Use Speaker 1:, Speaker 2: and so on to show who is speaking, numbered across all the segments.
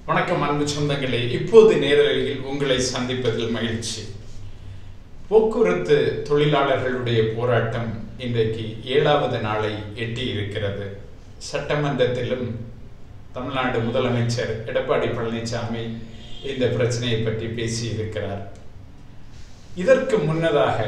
Speaker 1: வணக்கம் அன்பு சொந்தங்களே, இப்போது நேரலையில் உங்களை சந்திப்பதில் மகிழ்ச்சி. போக்குவரத்து தொழிலாளர்களுடைய போராட்டம் இன்றைக்கு 7வது நாளை எட்டி இருக்கிறது. சட்டமன்றத்திலும் தமிழ்நாடு முதலமைச்சர் எடப்பாடி பழனிசாமி இந்த பிரச்சனையை பற்றி பேசியிருக்கிறார். இதற்கு முன்னதாக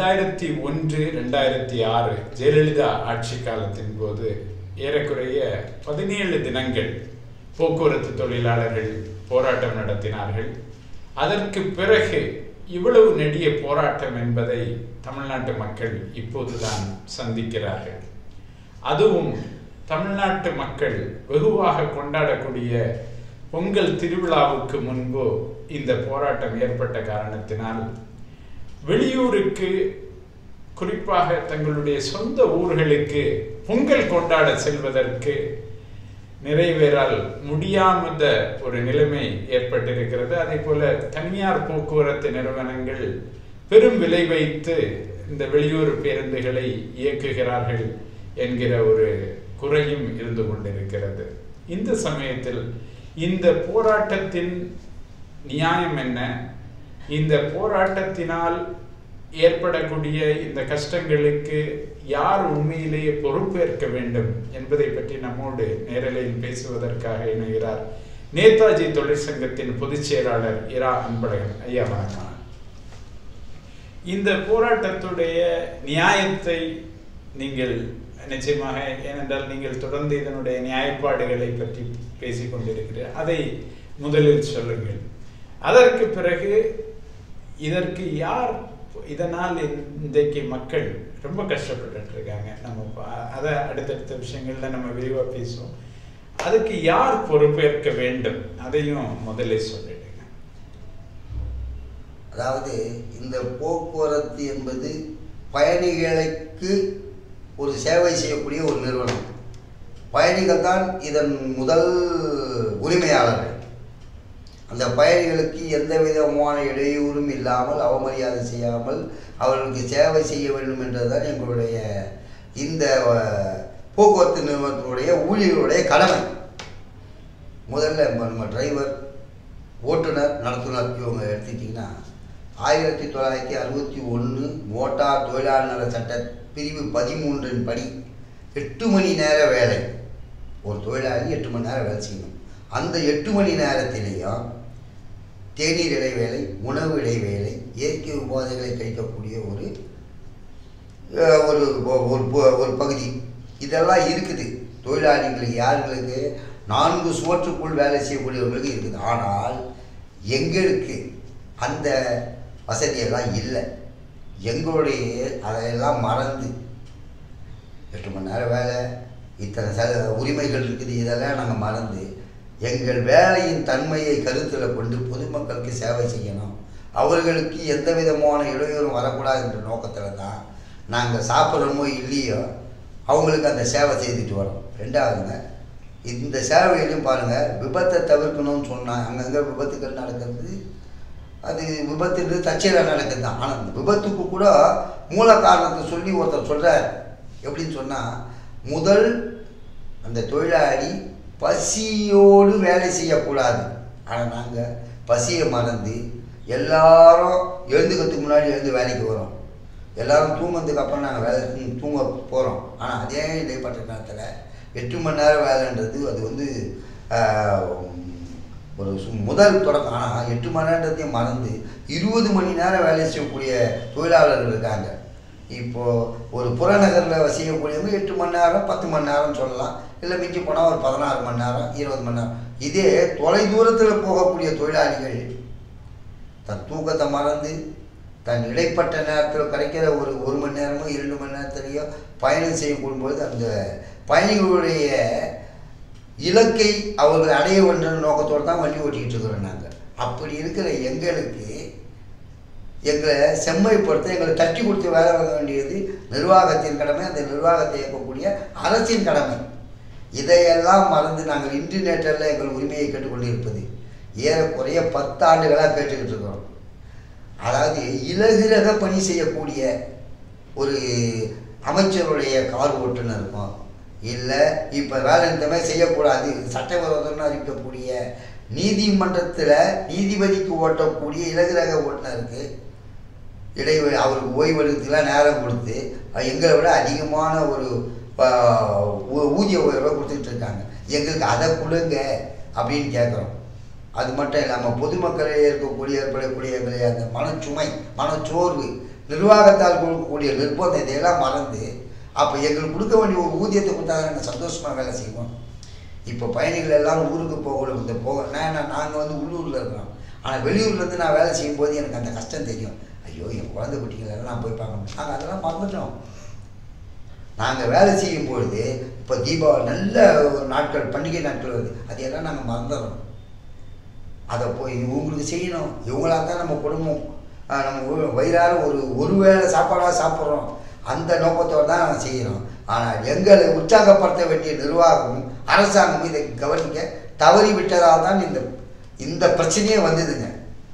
Speaker 1: 2001-2006 ஜெயலலிதா ஆட்சி காலத்தின் போது ஏறக்குறைய 17 தினங்கள் போக்குவரத்து தொழிலாளர்கள் போராட்டம் நடத்தினார்கள். அதற்கு பிறகு இவ்வளவு நெடிய போராட்டம் என்பதை தமிழ்நாட்டு மக்கள் இப்போதுதான் சந்திக்கிறார்கள். அதுவும் தமிழ்நாட்டு மக்கள் வெகுவாக கொண்டாடக்கூடிய பொங்கல் திருவிழாவுக்கு முன்பு இந்த போராட்டம் ஏற்பட்ட காரணத்தினால் வெளியூருக்கு, குறிப்பாக தங்களுடைய சொந்த ஊர்களுக்கு பொங்கல் கொண்டாட செல்வதற்கு நிறைவேறால் முடியாத ஒரு நிலைமை ஏற்பட்டிருக்கிறது. அதே போல தனியார் போக்குவரத்து நிறுவனங்கள் பெரும் விலை வைத்து இந்த வெளியூர் பேருந்துகளை இயக்குகிறார்கள் என்கிற ஒரு குறையும் இருந்து கொண்டிருக்கிறது. இந்த சமயத்தில் இந்த போராட்டத்தின் நியாயம் என்ன, இந்த போராட்டத்தினால் ஏற்படக்கூடிய இந்த கஷ்டங்களுக்கு யார் உண்மையிலேயே பொறுப்பேற்க வேண்டும் என்பதை பற்றி நம்மோடு நேரலையில் பேசுவதற்காக இணைகிறார் நேதாஜி தொழிற்சங்கத்தின் பொதுச் செயலாளர் இரா அன்பழகன். ஐயா வணக்கம். இந்த போராட்டத்துடைய நியாயத்தை நீங்கள் நிச்சயமாக, ஏனென்றால் நீங்கள் தொடர்ந்து இதனுடைய நியாயப்பாடுகளை பற்றி பேசிக்கொண்டிருக்கிறீர்கள், அதை முதலில் சொல்லுங்கள். அதற்கு பிறகு இதற்கு யார், இதனால் இன்றைக்கு மக்கள் ரொம்ப கஷ்டப்பட்டு இருக்காங்க, நம்ம அதை அடுத்தடுத்த விஷயங்கள்ல நம்ம விரிவாக பேசுவோம். அதுக்கு யார் பொறுப்பேற்க வேண்டும் அதையும் முதல்ல சொல்லிடுங்க.
Speaker 2: அதாவது இந்த போக்குவரத்து என்பது பயணிகளுக்கு ஒரு சேவை செய்யக்கூடிய ஒரு நிறுவனம். பயணிகள் தான் இதன் முதல் உரிமையாளர்கள். அந்த பயணிகளுக்கு எந்த விதமான இடையூறும் இல்லாமல், அவமரியாதை செய்யாமல் அவர்களுக்கு சேவை செய்ய வேண்டும் என்றதுதான் எங்களுடைய இந்த போக்குவரத்து நிறுவனத்தினுடைய ஊழியர்களுடைய கடமை. முதல்ல நம்ம டிரைவர், ஓட்டுநர், நடத்துனர் இவங்க எடுத்துக்கிட்டிங்கன்னா 1961 மோட்டார் தொழிலாளர் நல சட்ட பிரிவு 13 படி 8 மணி நேர வேலை. ஒரு தொழிலாளி 8 மணி நேரம் வேலை செய்யணும். அந்த 8 மணி நேரத்திலேயும் தேநீர் இடைவேளை, உணவு இடைவேளை, இயற்கை உபாதைகளை கழிக்கக்கூடிய ஒரு பகுதி இதெல்லாம் இருக்குது. தொழிலாளிகளுக்கு, யார்களுக்கு, 4 சுவற்றுக்குள் வேலை செய்யக்கூடியவர்களுக்கு இருக்குது. ஆனால் எங்களுக்கு அந்த வசதியெல்லாம் இல்லை. எங்களுடைய அதையெல்லாம் மறந்து 8 மணி நேரம் வேலை, இத்தனை உரிமைகள் இருக்குது, இதெல்லாம் நாங்கள் மறந்து எங்கள் வேலையின் தன்மையை கருத்தில் கொண்டு பொதுமக்களுக்கு சேவை செய்யணும், அவர்களுக்கு எந்த விதமான இடையூறும் வரக்கூடாது என்ற நோக்கத்தில் தான் நாங்கள் சாப்பிட்றோமோ இல்லையோ அவங்களுக்கு அந்த சேவை செய்துட்டு வரோம். ரெண்டாவதுங்க, இந்த சேவையிலையும் பாருங்கள், விபத்தை தவிர்க்கணும்னு சொன்னால் அங்கங்கே விபத்துக்கள் நடக்கிறது. அது விபத்துன்றது தற்செயலாக நடக்குது தான். ஆனால் அந்த விபத்துக்கு கூட மூல காரணத்தை சொல்லி ஒருத்தர் சொல்கிறார். எப்படின்னு சொன்னால், முதல் அந்த தொழிலாளி பசியோடு வேலை செய்யக்கூடாது. ஆனால் நாங்கள் பசியை மறந்து எல்லாரும் எழுந்துக்கிறதுக்கு முன்னாடி எழுந்து வேலைக்கு வரோம். எல்லோரும் தூங்குறதுக்கு அப்புறம் நாங்கள் வேலை தூங்க போகிறோம். ஆனால் அதே இடைப்பட்ட நேரத்தில் 8 மணி நேரம் வேலைன்றது அது ஒரு முதல் தொடக்கம். ஆனால் 8 மணி நேரத்தையும் மறந்து 20 மணி நேரம் வேலை செய்யக்கூடிய தொழிலாளர்கள் இருக்காங்க. இப்போது ஒரு புறநகரில் செய்யக்கூடியவங்க 8 மணி நேரம், 10 மணி நேரம் சொல்லலாம். இல்லை மிஞ்சி போனால் ஒரு 16 மணி நேரம், 20 மணி நேரம். இதே தொலை தூரத்தில் போகக்கூடிய தொழிலாளிகள் தன் தூக்கத்தை மறந்து தன் இடைப்பட்ட நேரத்தில் கிடைக்கிற ஒரு மணி நேரமோ 2 மணி நேரத்திலேயோ பயணம் செய்யக்கூடும்போது அந்த பயணிகளுடைய இலக்கை அவர்கள் அடைய வேண்டும் நோக்கத்தோடு தான் வண்டி ஓட்டிக்கிட்டு இருக்கிறோம் நாங்கள். அப்படி இருக்கிற எங்களுக்கு எங்களை செம்மைப்படுத்த, எங்களை தட்டி கொடுத்து வேலை வாங்க வேண்டியது நிர்வாகத்தின் கடமை. அந்த நிர்வாகத்தை இயக்கக்கூடிய அரசின் கடமை. இதையெல்லாம் மறந்து நாங்கள் இன்டர்நெட்டில் எங்கள் உரிமையை கேட்டுக்கொண்டிருப்பது ஏறக்குறைய 10 ஆண்டுகளாக கேட்டுக்கிட்டு இருக்கிறோம். அதாவது இலகுரக பணி செய்யக்கூடிய ஒரு அமைச்சருடைய கார் ஓட்டுநருக்கும், இல்லை இப்போ வேலை நிறுத்தமே செய்யக்கூடாது சட்டவிரோதம்னு அறிவிக்கக்கூடிய நீதிமன்றத்தில் நீதிபதிக்கு ஓட்டக்கூடிய இலகுரக ஓட்டுநருக்கு இடைவெளி அவருக்கு ஓய்வெடுத்துலாம் நேரம் கொடுத்து எங்களை விட அதிகமான ஒரு ஊதிய உயர்வை கொடுத்துட்டு இருக்காங்க. எங்களுக்கு அதை கொடுங்க அப்படின்னு கேட்குறோம். அது மட்டும் இல்லாமல் பொதுமக்களே இருக்கக்கூடிய ஏற்படக்கூடிய அந்த மனச்சுமை மனச்சோர்வு நிர்வாகத்தால் கொடுக்கக்கூடிய நிர்பந்தம் இதையெல்லாம் மறந்து அப்போ எங்களுக்கு கொடுக்க வேண்டிய ஒரு ஊதியத்தை கொடுத்தா நாங்கள் சந்தோஷமாக வேலை செய்வோம். இப்போ பயணிகள் எல்லாரும் ஊருக்கு போகணும். இந்த நாங்கள் வந்து உள்ளூரில் இருக்கிறோம். ஆனால் வெளியூர்லேருந்து நான் வேலை செய்யும்போது எனக்கு அந்த கஷ்டம் தெரியும். ஐயோ என் குழந்தை குட்டிகளெல்லாம் நான் போய் பார்க்கணும். நாங்கள் அதெல்லாம் மறந்துட்டோம். நாங்கள் வேலை செய்யும்பொழுது இப்போ தீபாவளி நல்ல நாட்கள் பண்டிகை நாட்கள் வருது, அதையெல்லாம் நாங்கள் மறந்துடுறோம். அதை போய் இவங்களுக்கு செய்யணும், இவங்களாக தான் நம்ம குடும்பம் நம்ம வயிறார ஒரு வேளை சாப்பாடாக சாப்பிட்றோம், அந்த நோக்கத்தோடு தான் நாங்கள் செய்கிறோம். ஆனால் எங்களை உற்சாகப்படுத்த வேண்டிய நிர்வாகமும் அரசாங்கமும் இதை கவனிக்க தவறி விட்டதால் தான் இந்த பிரச்சனையே வந்ததுங்க.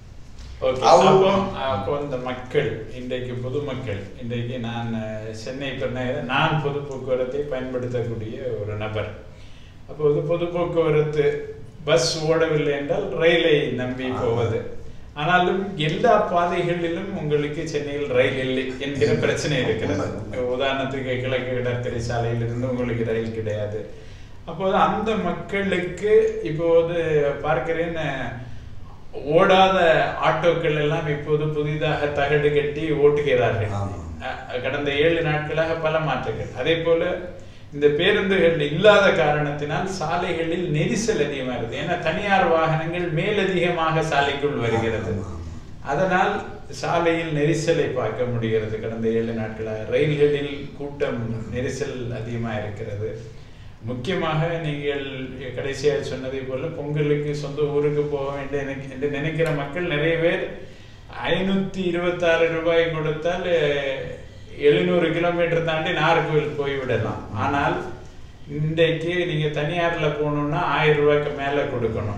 Speaker 1: அப்போ இந்த மக்கள் இன்றைக்கு பொதுமக்கள் இன்றைக்கு நான் சென்னை நான் பொது போக்குவரத்தை பயன்படுத்தக்கூடிய ஒரு நபர். அப்போது பொது போக்குவரத்து பஸ் ஓடவில்லை என்றால் ரயிலை நம்பி போவது. ஆனாலும் எல்லா பாதைகளிலும் உங்களுக்கு சென்னையில் ரயில் இல்லை என்கிற பிரச்சனை இருக்கிறது. உதாரணத்துக்கு கிழக்கு கடற்கரை சாலையிலிருந்து உங்களுக்கு ரயில் கிடையாது. அப்போது அந்த மக்களுக்கு இப்போது பார்க்கிறேன், ஓடாத ஆட்டோக்கள் எல்லாம் இப்போது புதிதாக தகடு கட்டி ஓட்டுகிறார்கள். கடந்த 7 நாட்களாக பல மாற்றங்கள். அதே போல இந்த பேருந்துகள் இல்லாத காரணத்தினால் சாலைகளில் நெரிசல் அதிகமாக இருக்குது. ஏன்னா தனியார் வாகனங்கள் மேலதிகமாக சாலைக்குள் வருகிறது. அதனால் சாலையில் நெரிசலை பார்க்க முடிகிறது. கடந்த 7 நாட்களாக ரயில்களில் கூட்டம் நெரிசல் அதிகமாக இருக்கிறது. முக்கியமாக நீங்கள் கடைசியாக சொன்னதை போல பொங்கலுக்கு சொந்த ஊருக்கு போக வேண்டும் என்று நினைக்கிற மக்கள் நிறைய பேர் 526 ரூபாய் கொடுத்தால் 700 கிலோமீட்டர் தாண்டி நாகர்கோவில் போய்விடலாம். ஆனால் இன்றைக்கு நீங்க தனியார்ல போகணும்னா 1000 ரூபாய்க்கு மேல கொடுக்கணும்.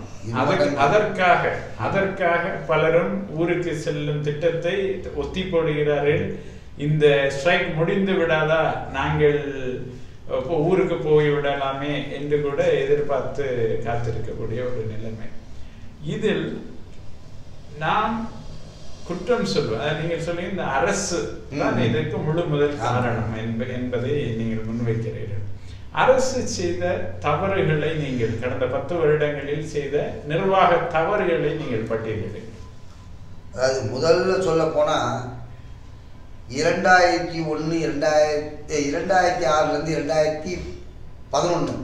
Speaker 1: அதற்காக பலரும் ஊருக்கு செல்லும் திட்டத்தை ஒத்தி போடுகிறார்கள். இந்த ஸ்ட்ரைக் முடிந்து விடாதா, நாங்கள் ஊருக்கு போய் விடலாமே என்று கூட எதிர்பார்த்து காத்திருக்கக்கூடிய ஒரு நிலைமை. இதில் நாம் குற்றம் சொல்வது, நீங்கள் சொல்லி இந்த அரசு தான் இதற்கு முழு முதல் காரணம் என்பதை நீங்கள் முன்வைக்கிறீர்கள். அரசு செய்த தவறுகளை நீங்கள் கடந்த 10 வருடங்களில் செய்த நிர்வாக தவறுகளை நீங்கள் பட்டியலிடுங்கள்.
Speaker 2: அதாவது முதல்ல சொல்ல போனா 2001 2006 2011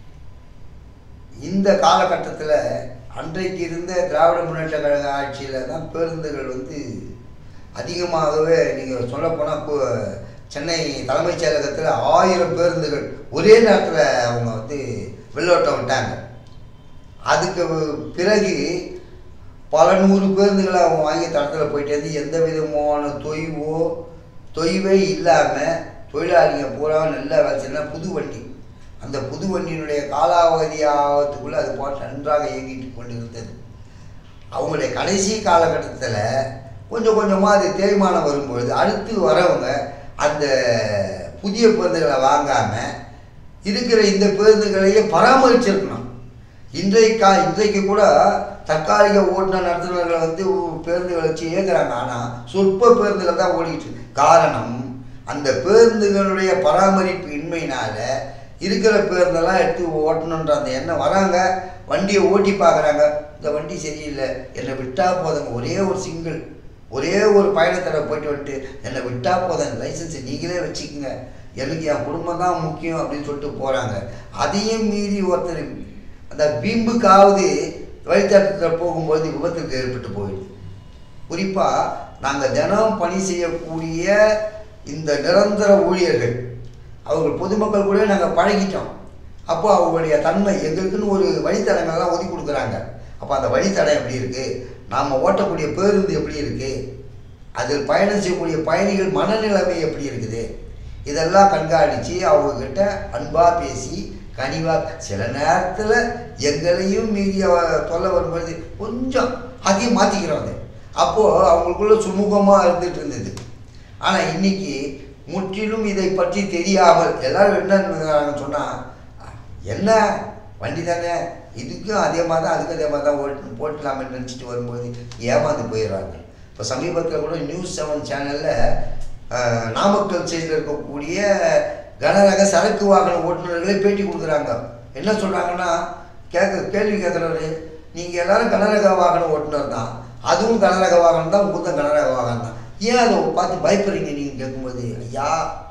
Speaker 2: இந்த காலகட்டத்தில் அன்றைக்கு இருந்த திராவிட முன்னேற்ற கழக ஆட்சியில் தான் பேருந்துகள் வந்து அதிகமாகவே நீங்கள் சொல்லப்போனால் சென்னை தலைமைச் செயலகத்தில் 1000 பேருந்துகள் ஒரே நேரத்தில் அவங்க வந்து வெள்ளோட்டம் விட்டாங்க. அதுக்கு பிறகு பல 100 பேருந்துகளை அவங்க வாங்கி தடத்தில் போயிட்டு வந்து எந்த விதமான தொய்வே இல்லாமல் தொழிலாளிங்க பூரா நல்லா வேலை செய்யலாம். புது வண்டி, அந்த புது வண்டியினுடைய காலாவதி ஆகத்துக்குள்ளே அது போட்டு நன்றாக இயங்கிட்டு கொண்டு இருந்தது. அவங்களுடைய கடைசி காலகட்டத்தில் கொஞ்சம் கொஞ்சமாக அது தேய்மானம் வரும்பொழுது அடுத்து வரவங்க அந்த புதிய பேருந்துகளை வாங்காமல் இருக்கிற இந்த பேருந்துகளையே பராமரிச்சிருக்கணும். இன்றைக்கு கூட தற்காலிக ஓட்டுநர் நடத்துனர்களை வந்து பேருந்துகளை வச்சு இயக்குறாங்க. ஆனால் சொற்ப பேருந்துகள் தான் ஓடிக்கிட்டு இருக்கு. காரணம், அந்த பேருந்துகளுடைய பராமரிப்பு இன்மையினால இருக்கிற பேருந்தெல்லாம் எடுத்து ஓட்டணுன்ற அந்த எண்ணம் வராங்க. வண்டியை ஓட்டி பார்க்குறாங்க, இந்த வண்டி சரியில்லை, என்னை விட்டால் போதுங்க, ஒரே ஒரு பயணத்தடை போயிட்டு வந்துட்டு என்னை விட்டால் போதும், லைசன்ஸை நீங்களே வச்சுக்கோங்க, எனக்கு என் குடும்பம் தான் முக்கியம் அப்படின்னு சொல்லிட்டு போகிறாங்க. அதையும் மீறி ஒருத்தர் அந்த வீம்புக்காவது வழித்தடத்தில் போகும்போது விபத்துக்கு ஏற்பட்டு போயிடுது. குறிப்பாக நாங்கள் தினம் பணி செய்யக்கூடிய இந்த நிரந்தர ஊழியர்கள், அவங்க பொதுமக்கள் கூட நாங்கள் பழகிட்டோம். அப்போ அவங்களுடைய தன்மை எங்களுக்குன்னு ஒரு வழித்தடங்கள்லாம் ஒதுக்கி கொடுக்குறாங்க. அப்போ அந்த வழித்தடம் எப்படி இருக்குது, நாம் ஓட்டக்கூடிய பேருந்து எப்படி இருக்குது, அதில் பயணம் செய்யக்கூடிய பயணிகள் மனநிலைமை எப்படி இருக்குது, இதெல்லாம் கண்காணித்து அவங்கக்கிட்ட அன்பாக பேசி கனிவாக சில நேரத்தில் எங்களையும் மீறி தொல்லை வரும்போது கொஞ்சம் அதையும் மாற்றிக்கிறோம். அப்போது அவங்களுக்குள்ள சுமூகமாக இருந்துகிட்டு இருந்தது. ஆனால் இன்றைக்கி முற்றிலும் இதை பற்றி தெரியாமல் எல்லாரும் என்ன சொன்னால், என்ன வண்டி தானே, இதுக்கும் அதே மாதிரி தான் அதுக்கும் அதே மாதிரி தான் போட்டலாமே நினச்சிட்டு வரும்போது ஏமாந்து போயிடுறாங்க. இப்போ சமீபத்தில் கூட நியூஸ் 7 சேனலில் நாமக்கல் சைடில் இருக்கக்கூடிய கனரக சரக்கு வாகன ஓட்டுநர்களை பேட்டி கொடுக்குறாங்க. என்ன சொல்கிறாங்கன்னா, கேள்வி கேட்குறவரு, நீங்கள் எல்லோரும் கனரக வாகன ஓட்டுநர் தான், அதுவும் கனரக வாகனம் தான், உங்களுக்கு கனரக வாகனம் தான், ஏன் அதை பார்த்து பயப்படுறீங்க நீங்கள் கேட்கும்போது, ஐயா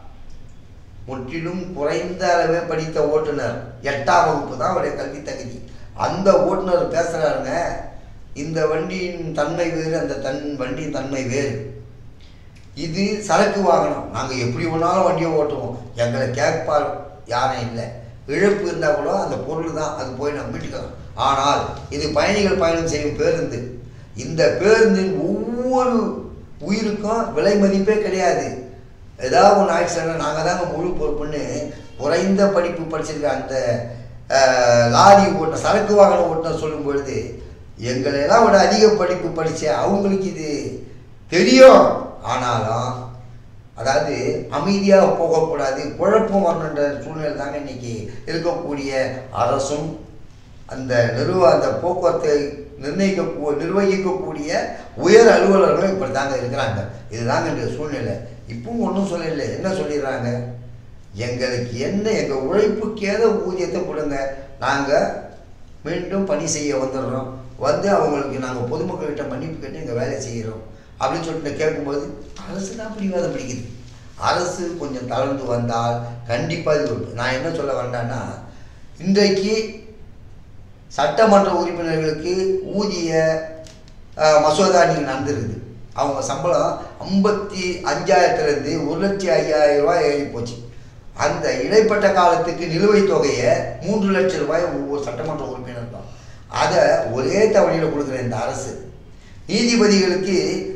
Speaker 2: முற்றிலும் குறைந்த அளவே படித்த ஓட்டுநர், 8ஆம் வகுப்பு தான் அவருடைய கல்வி தகுதி, அந்த ஓட்டுநர் பேசுகிறாருங்க, இந்த வண்டியின் தன்மை வேறு, அந்த வண்டியின் தன்மை வேறு, இது சரக்கு வாகனம், நாங்கள் எப்படி வேணாலும் வண்டியை ஓட்டுவோம், எங்களை கேட்பால் யாரும் இல்லை, இழப்பு இருந்தால் கூட அந்த பொருள் தான், அது போய் நம்ம மீட்டுக்கலாம். ஆனால் இது பயணிகள் பயணம் செய்யும் பேருந்து, இந்த பேருந்தின் ஒவ்வொரு உயிருக்கும் விலை மதிப்பே கிடையாது. ஏதாவது ஒன்று ஆயிடுச்சுன்னா நாங்கள் தாங்க முழு பொறுப்புன்னு குறைந்த படிப்பு படிச்சிருக்க அந்த லாரி ஓட்டுநர், சரக்கு வாகன ஓட்டுநர் சொல்லும் பொழுது, எங்களெல்லாம் விட அதிக படிப்பு படித்த அவங்களுக்கு இது தெரியும். ஆனாலும் அதாவது அமைதியாக போகக்கூடாது, குழப்பம் வரணுன்ற சூழ்நிலை தாங்க இன்றைக்கி இருக்கக்கூடிய அரசும் அந்த அந்த போக்குவரத்தை நிர்வகிக்கக்கூடிய உயர் அலுவலர்களும் இப்படி தாங்க இருக்கிறாங்க. இதுதாங்க இந்த சூழ்நிலை. இப்பவும் ஒன்றும் சொல்லலை. என்ன சொல்லிடுறாங்க, எங்களுக்கு என்ன, எங்கள் உழைப்புக்கு ஏதோ ஊதியத்தை கொடுங்க, நாங்கள் மீண்டும் பணி செய்ய வந்துடுறோம், வந்து அவங்களுக்கு நாங்கள் பொதுமக்கள்கிட்ட மன்னிப்பு கேட்டு எங்கள் வேலை செய்கிறோம் அப்படின்னு சொல்லிட்டு கேட்கும்போது அரசு தான் பிடிவாதம் பிடிக்குது. அரசு கொஞ்சம் தளர்ந்து வந்தால் கண்டிப்பாக இது. நான் என்ன சொல்ல வேண்டான்னா, இன்றைக்கு சட்டமன்ற உறுப்பினர்களுக்கு ஊதிய மசோதா நீங்கள் நடந்துருக்குது. அவங்க சம்பளம் 55,000 1,05,000 ஏறி போச்சு. அந்த இடைப்பட்ட காலத்துக்கு நிலுவைத் தொகையை 3 லட்சம் ரூபாய் ஒவ்வொரு சட்டமன்ற உறுப்பினர் தான். அதை ஒரே தவணையில் கொடுக்குற இந்த அரசு நீதிபதிகளுக்கு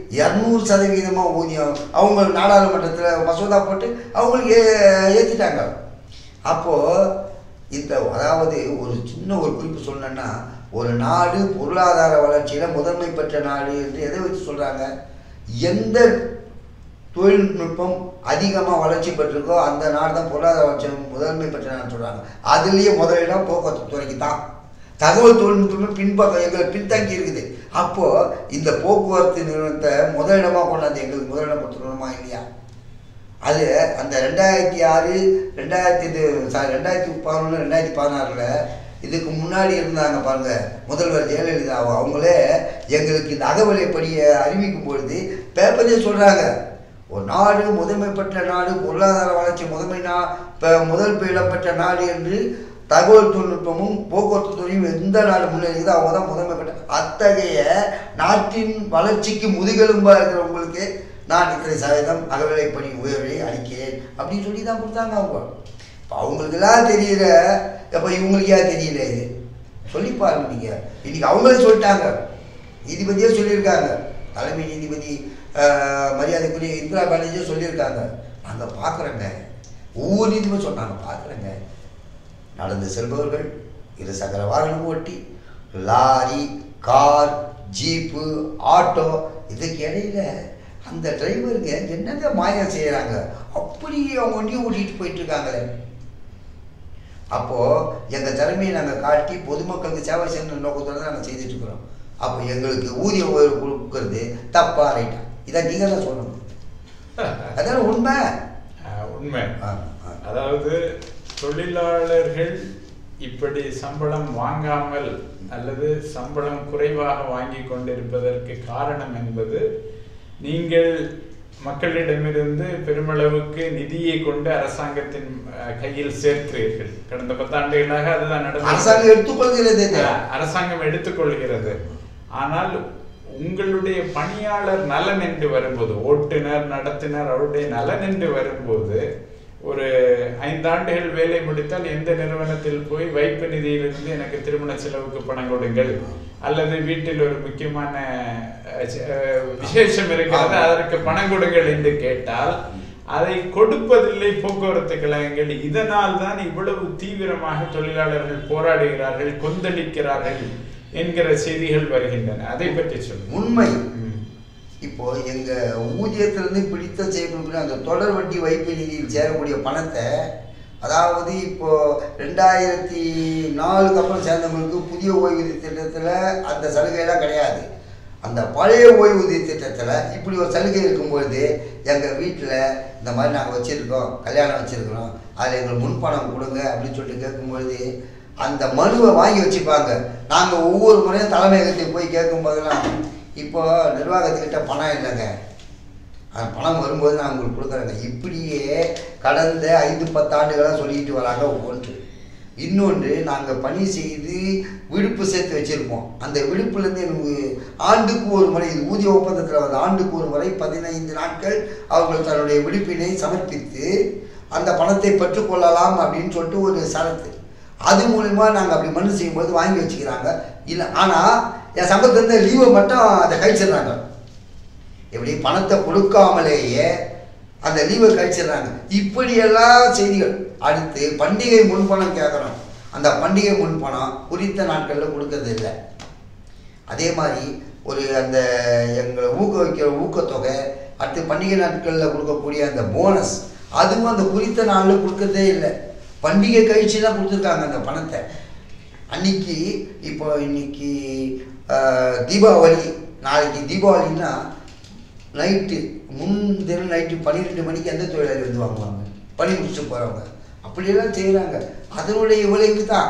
Speaker 2: 200% ஊதியம் அவங்க நாடாளுமன்றத்தில் மசோதா போட்டு அவங்களுக்கு ஏற்றிட்டாங்க. அப்போது இந்த அதாவது ஒரு சின்ன ஒரு குறிப்பு சொன்னேன்னா, ஒரு நாடு பொருளாதார வளர்ச்சியில் முதன்மை பெற்ற நாடு என்று எதை வச்சு சொல்கிறாங்க, எந்த தொழில்நுட்பம் அதிகமாக வளர்ச்சி பெற்றிருக்கோ அந்த நாடு தான் பொருளாதார வளர்ச்சி முதன்மை பெற்ற நாடுன்னு சொல்கிறாங்க. அதுலேயே முதலிடம் போக்குவரத்து துறைக்கு தான். தகவல் தொழில்நுட்பம் பின்பக்கம் எங்களை பின்தங்கி இருக்குது. அப்போது இந்த போக்குவரத்து நிறுவனத்தை முதலிடமாக கொண்டாந்து எங்களுக்கு முதலிடம் கொடுத்துருணுமா இல்லையா? அது அந்த 2006, 2011, 2016 இதுக்கு முன்னாடி இருந்தாங்க பாருங்க முதல்வர் ஜெயலலிதா, அவங்களே எங்களுக்கு இந்த அகவிலைப்படியை அறிவிக்கும் பொழுது பேப்பரே சொல்கிறாங்க, ஒரு நாடு முதன்மை பெற்ற நாடு, பொருளாதார வளர்ச்சி முதல் இடம்பெற்ற நாடு என்று தகவல் தொழில்நுட்பமும் போக்குவரத்து துறையும் எந்த நாடு முன்னேறியதோ அவங்க தான் முதன்மை பெற்ற. அத்தகைய நாட்டின் வளர்ச்சிக்கு முதுகெலும்பாக இருக்கிறவங்களுக்கு நான் இத்தனை சதவீதம் அகவிலைப்படி உயர்வை அளிக்கிறேன் அப்படின்னு சொல்லி தான் கொடுத்தாங்க அவங்க. இப்போ அவங்களுக்கெல்லாம் தெரியல, அப்போ இவங்களுக்கு ஏன் தெரியல? இது சொல்லி பாருங்க நீங்கள். இன்றைக்கி அவங்களே சொல்லிட்டாங்க, நீதிபதியே சொல்லியிருக்காங்க, தலைமை நீதிபதி மரியாதைக்குரிய இந்திரா பானர்ஜியே சொல்லியிருக்காங்க, நாங்கள் பார்க்குறோங்க, ஒவ்வொரு நீதிபதி சொன்னாங்க பார்க்குறேங்க, நடந்து செல்பவர்கள், 2 சக்கர வாகனம் ஓட்டி, லாரி, கார், ஜீப்பு, ஆட்டோ, இதுக்கு இடையில அந்த டிரைவருங்க என்னங்க மாயம் செய்கிறாங்க, அப்படி அவங்க வண்டியை ஓட்டிகிட்டு போயிட்டுருக்காங்களே. அப்போது எங்கள் திறமையை நாங்கள் காட்டி பொதுமக்களுக்கு சேவை செய்யணுன்ற நோக்கத்தோடு தான் நாங்கள் செய்துட்ருக்குறோம். அப்போ எங்களுக்கு ஊதிய உயர்வு கொடுக்கறது தப்பா ரைட்டா? இதை நீங்கள் தான் சொல்லணும். அதான உண்மை.
Speaker 1: உண்மை. அதாவது தொழிலாளர்கள் இப்படி சம்பளம் வாங்காமல் அல்லது சம்பளம் குறைவாக வாங்கி கொண்டிருப்பதற்கு காரணம் என்பது, நீங்கள் மக்களிடமிருந்து பெருமளவுக்கு நிதியை கொண்டு அரசாங்கத்தின் கையில் சேர்க்கிறீர்கள். கடந்த 10 ஆண்டுகளாக அதுதான் நடந்தது. அரசாங்கம் எடுத்துக்கொள்கிறது. ஆனால் உங்களுடைய பணியாளர் நலன் என்று வரும்போது, ஓட்டுநர், நடத்துனர், அவருடைய நலன் என்று வரும்போது, ஒரு 5 ஆண்டுகள் வேலை முடித்தால் எந்த நிறுவனத்தில் போய் வைப்பு நிதியிலிருந்து எனக்கு திருமண செலவுக்கு பணம் கொடுங்கள், அல்லது வீட்டில் ஒரு முக்கியமான விசேஷம் இருக்கிறது அதற்கு பணம் கொடுங்கள் என்று கேட்டால் அதை கொடுப்பதில்லை போக்குவரத்து கழகங்கள். இதனால் தான் இவ்வளவு தீவிரமாக தொழிலாளர்கள் போராடுகிறார்கள், கொந்தளிக்கிறார்கள் என்கிற செய்திகள் வருகின்றன. அதை பற்றி சொல்லுங்க.
Speaker 2: உண்மை. இப்போது எங்கள் ஊதியத்திலேருந்து பிடித்த செய்யக்கூடிய அந்த தொடர் வட்டி வைப்பு நிதியில் சேரக்கூடிய பணத்தை, அதாவது இப்போது 2004 அப்புறம் சேர்ந்தவங்களுக்கு புதிய ஓய்வூதிய திட்டத்தில் அந்த சலுகையெல்லாம் கிடையாது. அந்த பழைய ஓய்வூதிய திட்டத்தில் இப்படி ஒரு சலுகை இருக்கும்பொழுது எங்கள் வீட்டில் இந்த மாதிரி நாங்கள் வச்சுருக்கோம், கல்யாணம் வச்சுருக்கிறோம், அதில் எங்களுக்கு முன்பணம் கொடுங்க அப்படின்னு சொல்லிட்டு கேட்கும்பொழுது அந்த மனுவை வாங்கி வச்சுப்பாங்க. நாங்கள் ஒவ்வொரு முறையும் தலைமையகத்துக்கு போய் கேட்கும்போதெல்லாம், இப்போ நிர்வாகத்துக்கிட்ட பணம் இல்லைங்க, அந்த பணம் வரும்போது நான் உங்களுக்கு கொடுக்குறேங்க. இப்படியே கடந்த 5-10 ஆண்டுகளாக சொல்லிக்கிட்டு வராங்க. ஒன்று. இன்னொன்று, நாங்கள் பணி செய்து விடுப்பு சேர்த்து வச்சுருப்போம். அந்த விடுப்புலேருந்து எனக்கு ஆண்டுக்கு ஒரு முறை, இது ஊதிய ஒப்பந்தத்தில் வந்து ஆண்டுக்கு ஒரு முறை 15 நாட்கள் அவர்கள் தன்னுடைய விடுப்பினை சமர்ப்பித்து அந்த பணத்தை பெற்றுக்கொள்ளலாம் அப்படின்னு சொல்லிட்டு ஒரு சரத்து. அது மூலிமா நாங்கள் அப்படி மனு செய்யும்போது வாங்கி வச்சுக்கிறாங்க. இல்லை, ஆனால் என் சம்பளத்திலேருந்து லீவை மட்டும் அதை கழிச்சிடுறாங்க. எப்படி பணத்தை கொடுக்காமலேயே அந்த லீவை கழிச்சிடுறாங்க. இப்படியெல்லாம் செய்திகள். அடுத்து பண்டிகை முன்பணம் கேட்குறோம். அந்த பண்டிகை முன்பணம் குறித்த நாட்களில் கொடுக்கறது இல்லை. அதே மாதிரி ஒரு அந்த எங்களை ஊக்குவிக்கிற ஊக்கத்தொகை, அடுத்து பண்டிகை நாட்களில் கொடுக்கக்கூடிய அந்த போனஸ், அதுவும் அந்த குறித்த நாளில் கொடுக்கறதே இல்லை. பண்டிகை கழிச்சு தான் கொடுத்துருக்காங்க அந்த பணத்தை. அன்னைக்கு இப்போ இன்னைக்கு தீபாவளி, நாளைக்கு தீபாவளின்னா நைட்டு முன்தினம் நைட்டு 12 மணிக்கு எந்த தொழிலாளி வந்து வாங்குவாங்க? பணி முடிச்சுட்டு போகிறவங்க. அப்படியெல்லாம் செய்கிறாங்க. அதனுடைய விளைவு தான்,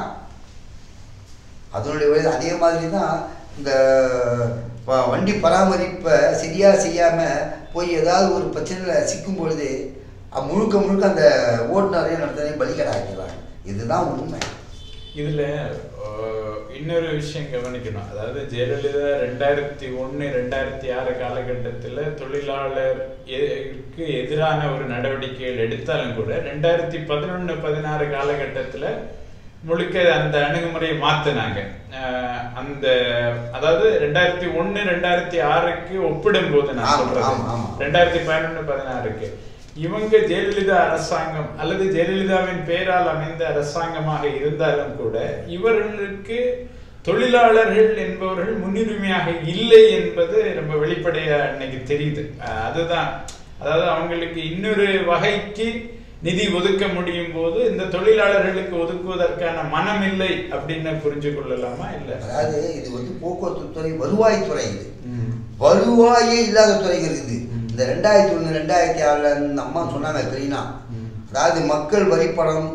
Speaker 2: அதனுடைய விளைவு. அதே மாதிரி தான் இந்த வண்டி பராமரிப்பை சரியாக செய்யாமல் போய் ஏதாவது ஒரு பிரச்சனையில் சிக்கும் பொழுது முழுக்க முழுக்க அந்த ஓட்டுநரையும் நடத்துறதையும் பலிகடாக்கிறாங்க. இதுதான் உண்மை.
Speaker 1: இதில் இன்னொரு விஷயம் கவனிக்கணும். அதாவது ஜெயலலிதா 2001-2006 காலகட்டத்தில் தொழிலாளருக்கு எதிரான ஒரு நடவடிக்கைகள் எடுத்தாலும் கூட 2011-16 காலகட்டத்தில் முழுக்க அந்த அணுகுமுறையை மாற்றினாங்க. அந்த அதாவது 2001-2006க்கு ஒப்பிடும் போது நான் சொல்றேன், 2011-16க்கு இவங்க ஜெயலலிதா அரசாங்கம் அல்லது ஜெயலலிதாவின் பெயரால் அமைந்த அரசாங்கமாக இருந்தாலும் கூட இவர்களுக்கு தொழிலாளர்கள் என்பவர்கள் முன்னுரிமையாக இல்லை என்பது ரொம்ப வெளிப்படையா இன்னைக்கு தெரியுது. அதுதான், அதாவது அவங்களுக்கு இன்னொரு வகைக்கு நிதி ஒதுக்க முடியும் போது இந்த தொழிலாளர்களுக்கு ஒதுக்குவதற்கான மனம் இல்லை அப்படின்னு புரிஞ்சு கொள்ளலாமா? இல்லை,
Speaker 2: அதாவது இது வந்து போக்குவரத்து துறை, வருவாய்த்துறை. இது வருவாயே இல்லாத துறைகள். இது இந்த 2001-2006 இந்த அம்மா சொன்னாங்க கிளீனா, அதாவது மக்கள் வரிப்பணம்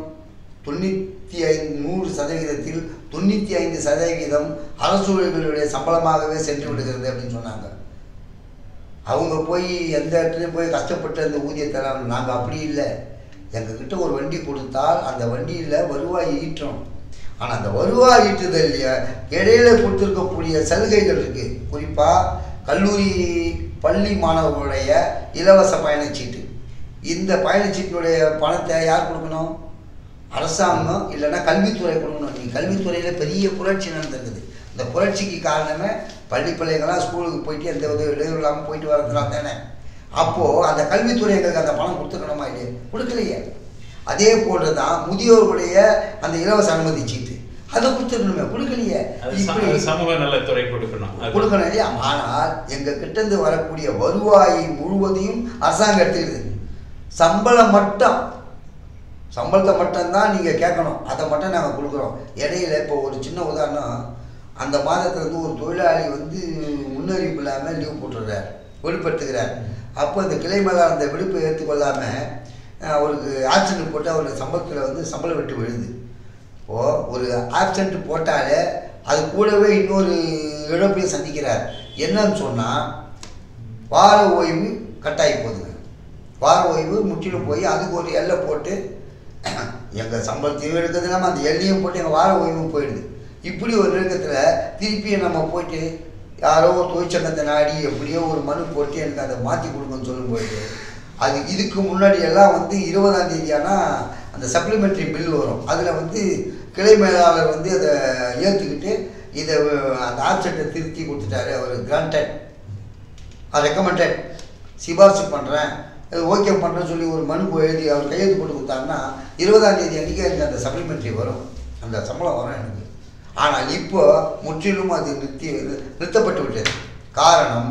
Speaker 2: 100%, 95% அரசு ஊழியர்களுடைய சம்பளமாகவே சென்று விடுகிறது அப்படின்னு சொன்னாங்க. அவங்க போய் எந்த இடத்துலையும் போய் கஷ்டப்பட்டு அந்த ஊதியத்தை நாங்கள் அப்படி இல்லை. எங்ககிட்ட ஒரு வண்டி கொடுத்தால் அந்த வண்டியில் வருவாய் ஈட்டுறோம். ஆனால் அந்த வருவாய் ஈட்டுதல் இடையில கொடுத்துருக்கக்கூடிய சலுகைகள் இருக்குது. குறிப்பாக கல்லூரி பள்ளி மாணவர்களுடைய இலவச பயணச்சீட்டு. இந்த பயணச்சீட்டினுடைய பணத்தை யார் கொடுக்கணும்? அரசாங்கம், இல்லைன்னா கல்வித்துறை கொடுக்கணும். நீங்கள் கல்வித்துறையில் பெரிய புரட்சி நடந்திருக்குது. இந்த புரட்சிக்கு காரணமே பள்ளி பிள்ளைங்களாம் ஸ்கூலுக்கு போயிட்டு எந்த உதவி இடையூறு இல்லாமல் போயிட்டு வரதுனால தானே. அப்போது அந்த கல்வித்துறை எங்களுக்கு அந்த பணம் கொடுத்துக்கணுமா இல்லையே? கொடுக்கலையே. அதே போன்று தான் முதியோர்களுடைய அந்த இலவச அனுமதி சீட்டு, அதை கொடுத்துக்கணுமே, கொடுக்கலையே.
Speaker 1: சமூக நலத்துறை கொடுக்கணும்
Speaker 2: இல்லையா? ஆனால் எங்கள் கிட்டேருந்து வரக்கூடிய வருவாய் முழுவதையும் அரசாங்கம் எடுத்துக்கிது. சம்பளத்தை மட்டும்தான் நீங்கள் கேட்கணும், அதை மட்டும் நாங்கள் கொடுக்குறோம். இடையில இப்போ ஒரு சின்ன உதாரணம், அந்த மாதத்துலேருந்து ஒரு தொழிலாளி வந்து முன்னறிவிப்பு இல்லாமல் லீவ் போட்டுடுறார், விடுப்படுத்துகிறார். அப்போ அந்த கிளை மேலே அந்த விடுப்பை ஏற்றுக்கொள்ளாமல் அவருக்கு ஆக்சிடென்ட் போட்டு அவருடைய சம்பளத்தில் வந்து சம்பளம் விட்டு விழுது. ஒரு ஆப்சண்ட் போட்டாலே அது கூடவே இன்னொரு இழப்பையும் சந்திக்கிறார். என்னன்னு சொன்னால், வார ஓய்வு கட்டாயி போகுதுங்க. வார ஓய்வு முற்றிலும் போய் அதுக்கு ஒரு எல்லை போட்டு எங்கள் சம்பளத்தையும் எடுக்கிறது இல்லாமல் அந்த எல்லையும் போட்டு எங்கள் வார ஓய்வும் போயிடுது. இப்படி ஒரு நெருக்கத்தில் திருப்பியும் நம்ம போயிட்டு யாரோ ஒரு தொழிற்சங்கத்தை நாடி எப்படியோ ஒரு மனு போட்டு எனக்கு அதை மாற்றி கொடுங்கன்னு சொல்லும்போது, அது இதுக்கு முன்னாடி எல்லாம் வந்து 20ஆம் தேதி ஆனால் அந்த சப்ளிமெண்ட்ரி பில் வரும். அதில் வந்து கிளை மேலாளர் வந்து அதை ஏற்றுக்கிட்டு இதை அந்த ஆப்செட்டை திருத்தி கொடுத்துட்டாரு. அவர் கிராண்டட், ரெக்கமெண்டட், சிபார்சு பண்ணுறேன், ஓகே பண்ணுறேன்னு சொல்லி ஒரு மனு எழுதி அவர் கையெழுத்து போட்டு கொடுத்தாருன்னா 20ஆம் தேதி அன்றைக்கி எனக்கு அந்த சப்ளிமெண்ட்ரி வரும், அந்த சம்பளம் வரும் எனக்கு. ஆனால் இப்போ முற்றிலும் அது நிறுத்தப்பட்டு விட்டது. காரணம்,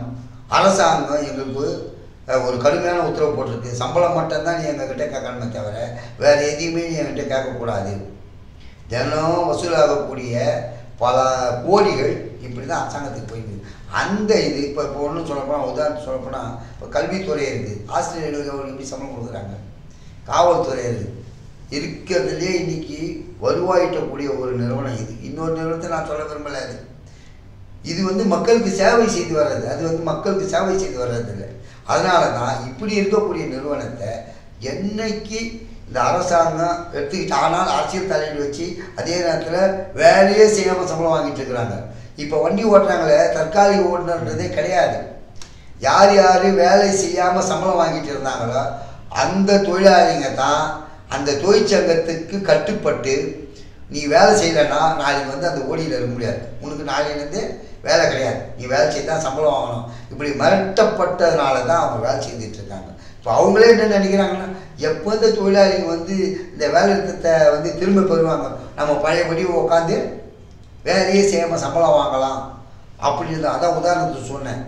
Speaker 2: அரசாங்கம் எங்களுக்கு ஒரு கடுமையான உத்தரவு போட்டிருக்கு, சம்பளம் மட்டும்தான் நீ எங்ககிட்ட கேட்கணுமே தவிர வேறு எதையுமே நீ என்கிட்ட கேட்கக்கூடாது. தினம் வசூலாகக்கூடிய பல கோடிகள் இப்படி தான் அரசாங்கத்துக்கு போயிடுது. அந்த இது இப்போ ஒன்றும் சொல்லப்போனால் உதாரணம் சொல்லப்போனால் இப்போ கல்வித்துறை இருக்குது, ஆசிரியர்களுக்கு அவருக்கு எப்படி சம்பளம் கொடுக்குறாங்க, காவல்துறை இருக்குது, இருக்கிறதுலே இன்றைக்கி வருவாயிட்டக்கூடிய ஒரு நிறுவனம் இது. இன்னொரு நிறுவனத்தை நான் சொல்ல விரும்பலை. இது வந்து மக்களுக்கு சேவை செய்து வர்றது, அது வந்து மக்களுக்கு சேவை செய்து வர்றதில்லை. அதனால தான் இப்படி இருக்கக்கூடிய நிறுவனத்தை என்னைக்கு இந்த அரசாங்கம் எடுத்துக்கிட்டு, ஆனால் அரசியல் தலையீடு வச்சு அதே நேரத்தில் வேலையே செய்யாமல் சம்பளம் வாங்கிட்டு இருக்கிறாங்க. இப்போ வண்டி ஓட்டுறாங்களே, தற்காலிக ஓட்டுநர்ன்றதே கிடையாது. யார் யார் வேலை செய்யாமல் சம்பளம் வாங்கிட்டு இருந்தாங்களோ அந்த தொழிலாளிங்க தான் அந்த தொழிற்சங்கத்துக்கு கட்டுப்பட்டு நீ வேலை செய்யலைன்னா நாளைக்கு வந்து அந்த ஓடியில் இருக்க முடியாது, உனக்கு நாளையிலேருந்து வேலை கிடையாது, நீ வேலை செய்து தான் சம்பளம் வாங்கணும். இப்படி மிரட்டப்பட்டதுனால தான் அவங்க வேலை செய்துட்டு இருக்காங்க. இப்போ அவங்களே என்ன நினைக்கிறாங்கன்னா, எப்போ இந்த தொழிலாளிங்க வந்து இந்த வேலை நிறுத்தத்தை வந்து திரும்ப பெறுவாங்க, நம்ம பழையபடி உட்காந்து வேலையே செய்யாமல் சம்பளம் வாங்கலாம் அப்படின்னு. அதான் உதாரணத்துக்கு சொன்னேன்.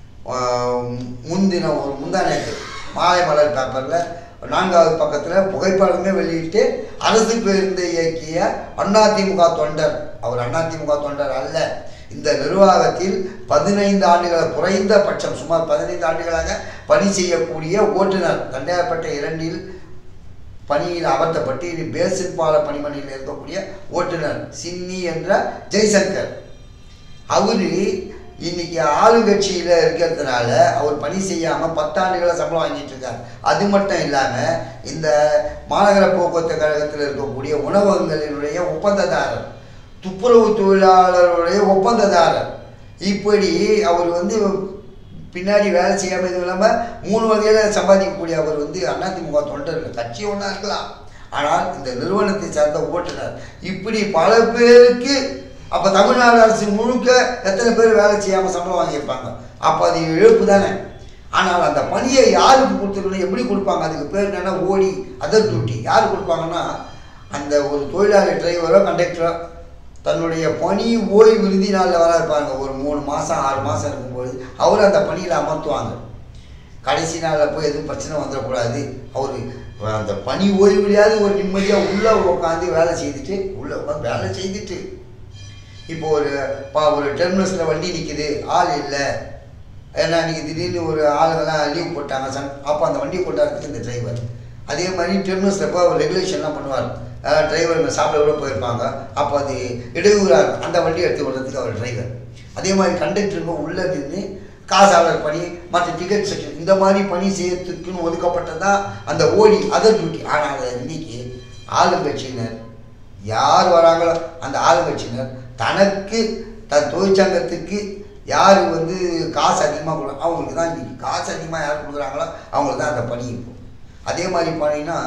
Speaker 2: முன்தினம் ஒரு முந்தானேத்து மாலை மலர் பேப்பரில் 4வது பக்கத்தில் புகைப்படமே வெளியிட்டு அரசு பேருந்து இயக்கிய அதிமுக தொண்டர், அவர் அதிமுக தொண்டர் அல்ல, இந்த நிர்வாகத்தில் 15 ஆண்டுகளை குறைந்தபட்சம் சுமார் 15 ஆண்டுகளாக பணி செய்யக்கூடிய ஓட்டுநர், தண்டையார்பேட்டை 2இல் பணியில் அமர்த்தப்பட்டு இது பேசின் பால பணிமனையில் இருக்கக்கூடிய ஓட்டுநர் சின்னி என்ற ஜெய்சங்கர், அவர் இன்னைக்கு ஆளுங்கட்சியில் இருக்கிறதுனால அவர் பணி செய்யாமல் 10 ஆண்டுகளை சம்பளம் வாங்கிட்டு இருக்கார். அது மட்டும் இல்லாமல் இந்த மாநகர போக்குவரத்து கழகத்தில் இருக்கக்கூடிய உணவகங்களினுடைய ஒப்பந்ததாரர், துப்புரவு தொழிலாளருடைய ஒப்பந்ததாரர், இப்படி அவர் வந்து பின்னாடி வேலை செய்யாமல் இது இல்லாமல் 3 வகையில் சம்பாதிக்கக்கூடிய அவர் வந்து அதிமுக தொண்டர், கட்சி ஒன்றா இருக்கலாம், ஆனால் இந்த நிறுவனத்தை சார்ந்த ஓட்டுநர். இப்படி பல பேருக்கு அப்போ தமிழ்நாடு அரசு முழுக்க எத்தனை பேர் வேலை செய்யாமல் சம்பளம் வாங்கியிருப்பாங்க? அப்போ அது இழப்பு தானே. ஆனால் அந்த பணியை யாருக்கு கொடுத்துருக்கணும், எப்படி கொடுப்பாங்க? அதுக்கு பேர் என்னென்னா ஓடி, அதர் டியூட்டி. யார் கொடுப்பாங்கன்னா அந்த ஒரு தொழிலாளி டிரைவரோ கண்டக்டரோ தன்னுடைய பணி ஓய்வு விருதி நாளில் வர இருப்பாங்க, ஒரு 3 மாதம் 6 மாதம் இருக்கும்போது அவர் அந்த பணியில் அமர்த்துவாங்க. கடைசி நாளில் போய் எதுவும் பிரச்சனை வந்துடக்கூடாது, அவர் அந்த பணி ஓய்வுலையாவது ஒரு நிம்மதியாக உள்ளே உட்காந்து வேலை செய்துட்டு உள்ளே உட்காந்து வேலை செய்துட்டு. இப்போ ஒரு டெர்மினஸில் வண்டி நிற்கிது, ஆள் இல்லை, ஏன்னா இன்றைக்கி திடீர்னு ஒரு ஆளுங்கெல்லாம் லீவ் போட்டாங்க அப்போ அந்த வண்டியை கொண்டாடுறதுக்கு இந்த டிரைவர். அதே மாதிரி டெர்மினஸில் போய் அவர் ரெகுலேஷன்லாம் பண்ணுவார், டிரைவர் சாப்பிட கூட போயிருப்பாங்க, அப்போ அது இடையூறாக அந்த வண்டியை எடுத்து விடுறதுக்கு அவர் டிரைவர். அதே மாதிரி கண்டக்டருங்க உள்ளே நின்று காசாளர் பணி, மற்ற டிக்கெட் செக்ஷன், இந்த மாதிரி பணி செய்யறதுக்குன்னு ஒதுக்கப்பட்டதான் அந்த ஓடி, அதர் டியூட்டி. ஆனால் இன்னைக்கு ஆளுங்கட்சியினர் யார் வராங்களோ அந்த ஆளுங்கட்சியினர் தனக்கு தன் தொழிற்சங்கத்துக்கு யார் வந்து காசு அதிகமாக கொடுக்குறாங்க அவங்களுக்கு தான் இன்றைக்கி காசு அதிகமாக யார் கொடுக்குறாங்களோ அவங்களுக்கு தான் அந்த பணி இருக்கும். அதே மாதிரி பணினா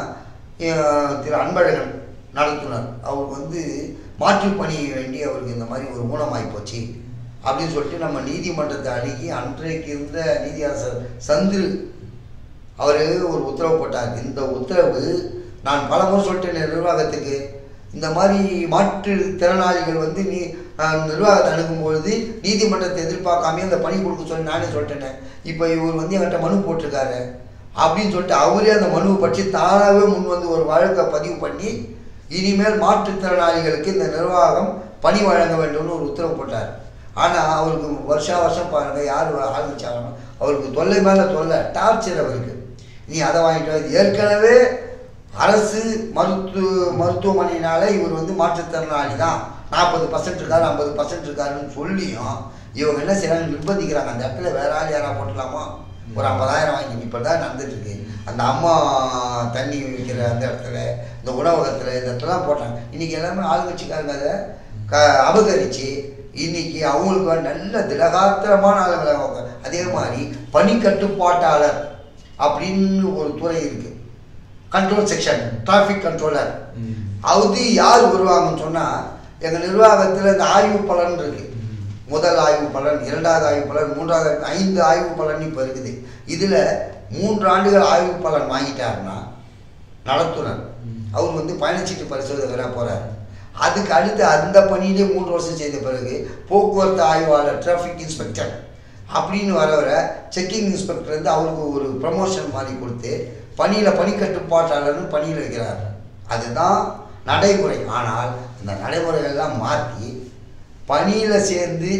Speaker 2: திரு அன்பழகன் நடத்துனர், அவருக்கு வந்து மாற்றுப்பணி வேண்டி அவருக்கு இந்த மாதிரி ஒரு ஊனமாகி போச்சு அப்படின்னு சொல்லிட்டு நம்ம நீதிமன்றத்தை அணுகி அன்றைக்கு இருந்த நீதியரசர் சந்திரு அவர் ஒரு உத்தரவு போட்டார். இந்த உத்தரவு நான் பல முறை சொல்லிட்டேன் நிர்வாகத்துக்கு, இந்த மாதிரி மாற்றுத்திறனாளிகள் வந்து நிர்வாகத்தை அணுகும்பொழுது நீதிமன்றத்தை எதிர்பார்க்காமே அந்த பணி கொடுக்க சொல்லி நானே சொல்லிட்டேன். இப்போ இவர் வந்து என்கிட்ட மனு போட்டிருக்காரு அப்படின்னு சொல்லிட்டு அவரே அந்த மனுவை பற்றி தானாகவே முன் வந்து ஒரு வழக்கை பதிவு பண்ணி இனிமேல் மாற்றுத்திறனாளிகளுக்கு இந்த நிர்வாகம் பணி வழங்க வேண்டும்னு ஒரு உத்தரவு போட்டார். ஆனால் அவருக்கு வருஷம் பாருங்கள் யார் ஆரம்பிச்சாலும் அவருக்கு தொல்லை மேலே தொல்லை, டார்ச்சர் அவருக்கு. நீ அதை வாங்கிட்டு ஏற்கனவே அரசு மருத்துவமனையினால இவர் வந்து மாற்றுத்திறனாளி தான், 40% இருக்காரு 50% இருக்காருன்னு சொல்லியும் இவங்க என்ன செய்யறாங்க, நிர்பந்திக்கிறாங்க. அந்த இடத்துல வேற ஆள் யாரா போட்டலாமா, ஒரு 50,000 வாங்கி. இப்போ தான் நடந்துட்டுருக்கு. அந்த அம்மா தண்ணி வைக்கிற அந்த இடத்துல, இந்த உணவகத்தில், இந்த இடத்துலாம் போட்டாங்க. இன்றைக்கி எல்லாமே ஆளுங்கட்சிக்காரங்க அதை அபகரித்து இன்னைக்கு அவங்களுக்கு நல்ல திலகாத்திரமான ஆளுங்களை. அதே மாதிரி பணி கட்டுப்பாட்டாளர் அப்படின்னு ஒரு துறை இருக்குது, கண்ட்ரோல் செக்ஷன், டிராஃபிக் கண்ட்ரோலர். அது யார் வருவாங்கன்னு சொன்னால் எங்கள் நிர்வாகத்தில் இந்த ஆய்வு பலன் இருக்குது. முதல் ஆய்வு பலன், 2வது ஆய்வு பலன், 3வது 5 ஆய்வு பலன் இப்போ இருக்குது. இதில் 3 ஆண்டுகள் ஆய்வு பலன் வாங்கிட்டாருன்னா நடத்துனர் அவர் வந்து பயணச்சீட்டு பரிசோதகராக போகிறார். அதுக்கு அடுத்து அந்த பணியிலே 3 வருஷம் செய்த பிறகு போக்குவரத்து ஆய்வாளர், டிராஃபிக் இன்ஸ்பெக்டர், அப்படின்னு வர செக்கிங் இன்ஸ்பெக்டர்லேருந்து அவருக்கு ஒரு ப்ரமோஷன் மாதிரி கொடுத்து பணியில் பணிக்கட்டுப்பாட்டாளர்னு பணியில் வைக்கிறார். அதுதான் நடைமுறை. ஆனால் இந்த நடைமுறைகள்லாம் மாற்றி பணியில் சேர்ந்து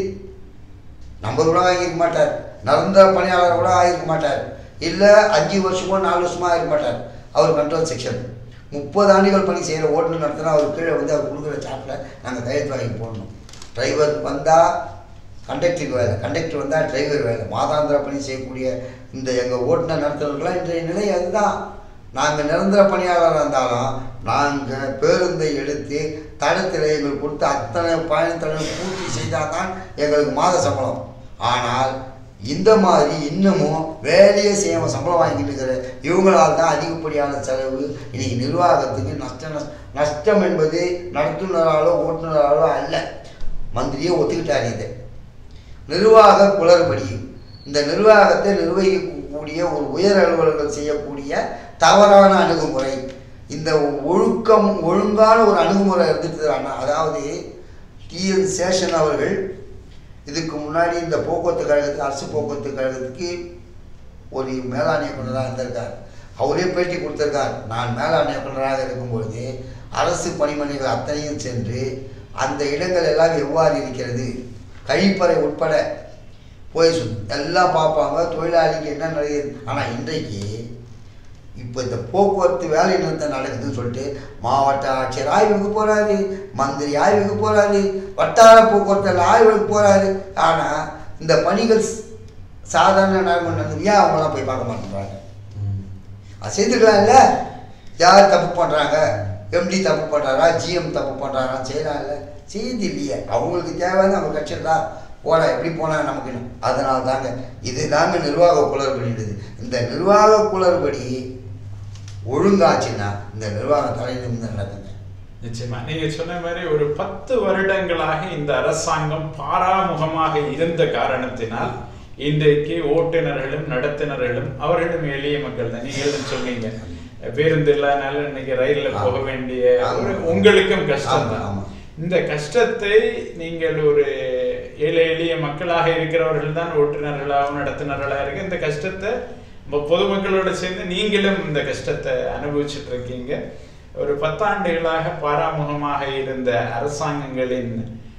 Speaker 2: நம்பர் கூட ஆகியிருக்க மாட்டார், நிரந்தர பணியாளர் கூட ஆகியிருக்க மாட்டார், இல்லை 5 வருஷமோ 4 வருஷமோ ஆகிருக்க மாட்டார். அவர் கண்ட்ரோல் செக்ஷன் 30 ஆண்டுகள் பணி செய்கிற ஓட்டுநர் நடத்தினா அவர் கீழே வந்து அவர் கொடுக்குற சாட்டில் நாங்கள் கையெழுத்து வாங்கி போடணும். டிரைவர் வந்தால் கண்டக்டருக்கு வேலை, கண்டக்டர் வந்தால் டிரைவர் வேலை. மாதாந்திர பணி செய்யக்கூடிய இந்த எங்கள் ஓட்டுநர் நடத்துறவர்களாம் இன்றைய நிலை அதுதான். நாங்கள் நிரந்தர பணியாளராக இருந்தாலும் நாங்கள் பேருந்தை எடுத்து தடத்தில் எங்களுக்கு கொடுத்து அத்தனை பயணத்தடவை பூர்த்தி செய்தால் தான் எங்களுக்கு மாத சம்பளம். ஆனால் இந்த மாதிரி இன்னமும் வேலையே செய்யாமல் சம்பளம் வாங்கிட்டு இருக்கிற இவங்களால் தான் அதிகப்படியான செலவு. இன்றைக்கி நிர்வாகத்துக்கு நஷ்டம் என்பது நடத்துனராலோ ஓட்டுநராலோ அல்ல, மந்திரியே ஒத்துக்கிட்டார். இது நிர்வாக குளறுபடி. இந்த நிர்வாகத்தை நிர்வகிக்கக்கூடிய ஒரு உயர் அலுவலர்கள் செய்யக்கூடிய தவறான அணுகுமுறை. இந்த ஒழுங்கான ஒரு அணுகுமுறை இருந்துட்டு, அதாவது டிஎன் சேஷன் அவர்கள் இதுக்கு முன்னாடி இந்த போக்குவரத்து கழகத்துக்கு, அரசு போக்குவரத்து கழகத்துக்கு ஒரு மேலாண் இயக்குநராக இருந்திருக்கார். அவரே பேட்டி கொடுத்திருக்கார். நான் மேலாண் இயக்குநராக இருக்கும்பொழுது அரசு பணிமனைகள் அத்தனையும் சென்று அந்த இடங்கள் எல்லாம் எவ்வாறு இருக்கிறது, கழிப்பறை உட்பட போய் எல்லாம் பார்ப்பாங்க, தொழிலாளிக்கு என்ன நடக்குது. ஆனால் இன்றைக்கு இப்போ இந்த போக்குவரத்து வேலை நிறுத்தம் நடக்குதுன்னு சொல்லிட்டு மாவட்ட ஆட்சியர் ஆய்வுக்கு போகிறாரு, மந்திரி ஆய்வுக்கு போகிறாரு, வட்டார போக்குவரத்து ஆய்வுக்கு போகிறாரு. ஆனால் இந்த பணிகள் சாதாரண நடைமுறை ஏன் அவங்களாம் போய் பார்க்க மாட்டேங்கிறாங்க? அது செய்துக்கலாம் இல்லை? யார் தப்பு பண்ணுறாங்க? எம்டி தப்பு பண்ணுறாரா, ஜிஎம் தப்பு பண்ணுறாரா? செய்யலாம் இல்லை? செய்து இல்லையே. அவங்களுக்கு தேவையான அவங்க கட்சியில் தான் போடா, எப்படி போனால் நமக்கு. அதனால தாங்க இது தாங்க நிர்வாக குளறுபடிடுது. இந்த நிர்வாக குளறுபடி ஒழுங்காச்சுன்னா இந்த நிர்வாக தலைநிமிர்ந்து நடக்குங்க.
Speaker 1: நிச்சயமா நீங்க சொன்ன மாதிரி ஒரு 10 வருடங்களாக இந்த அரசாங்கம் பாராமுகமாக இருந்த காரணத்தினால் இன்றைக்கு ஓட்டுநர்களும் நடத்துனர்களும் அவர்களும் எளிய மக்கள் தான். நீங்களும் சொன்னீங்க பேருந்து இல்லாதனால இன்னைக்கு ரயில்ல போக வேண்டிய உங்களுக்கும் கஷ்டம் தான். இந்த கஷ்டத்தை நீங்கள் ஒரு ஏழை எளிய மக்களாக இருக்கிறவர்கள் தான் ஓட்டுநர்களாகவும் நடத்துனர்களாக இருக்கு. இந்த கஷ்டத்தை பொதுமக்களோட சேர்ந்து நீங்களும் இந்த கஷ்டத்தை அனுபவிச்சுட்டு இருக்கீங்க. ஒரு 10 ஆண்டுகளாக பாராமுகமாக இருந்த அரசாங்கங்களின்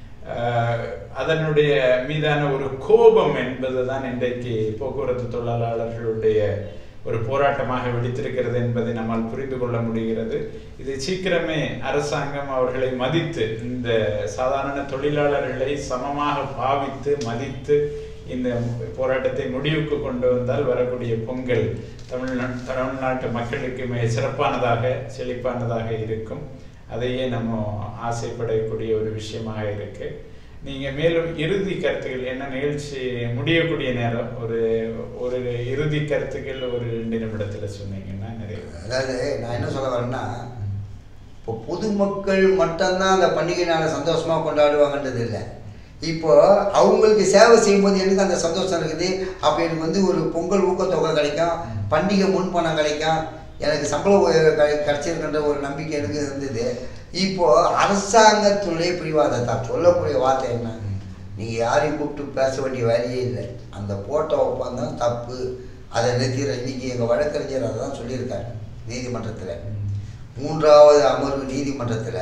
Speaker 1: அதனுடைய மீதான ஒரு கோபம் என்பதுதான் இன்றைக்கு போக்குவரத்து தொழிலாளர்களுடைய ஒரு போராட்டமாக வெடித்திருக்கிறது என்பதை நம்மால் புரிந்து கொள்ள முடிகிறது. இது சீக்கிரமே அரசாங்கம் அவர்களை மதித்து, இந்த சாதாரண தொழிலாளர்களை சமமாக பாவித்து மதித்து இந்த போராட்டத்தை முடிவுக்கு கொண்டு வந்தால் வரக்கூடிய பொங்கல் தமிழ்நாட்டு மக்களுக்கு மிக சிறப்பானதாக செழிப்பானதாக இருக்கும். அதையே நம்ம ஆசைப்படக்கூடிய ஒரு விஷயமாக இருக்கு. நீங்க மேலும் இறுதி கருத்துக்கள் என்ன? நிகழ்ச்சி முடியக்கூடிய நேரம் ஒரு ஒரு இறுதி கருத்துக்கள் ஒரு 2 நிமிடத்துல சொன்னீங்கன்னா நிறைய.
Speaker 2: அதாவது நான் என்ன சொல்ல வரேன்னா, இப்போ பொதுமக்கள் மட்டும்தான் அந்த பண்டிகை நாளை சந்தோஷமா கொண்டாடுவாங்கன்றது இல்லை. இப்போ அவங்களுக்கு சேவை செய்யும்போது எனக்கு அந்த சந்தோஷம் இருக்குது. அப்போ எனக்கு வந்து ஒரு பொங்கல் ஊக்கத்தொகை கிடைக்கும், பண்டிகை முன்பணம் கிடைக்கும், எனக்கு சம்பள உயர்வு கிடைச்சிருக்கின்ற ஒரு நம்பிக்கை எனக்கு இருந்தது. இப்போது அரசாங்கத்துடைய பிடிவாதத்தான் சொல்லக்கூடிய வார்த்தை என்ன? நீங்கள் யாரையும் கூப்பிட்டு பேச வேண்டிய வேலையே இல்லை. அந்த போட்ட ஒப்பந்தம் தப்பு, அதை நிறுத்திடுற. இன்றைக்கி எங்கள் வழக்கறிஞர் அதை தான் சொல்லியிருக்காரு நீதிமன்றத்தில். 3வது அமர்வு நீதிமன்றத்தில்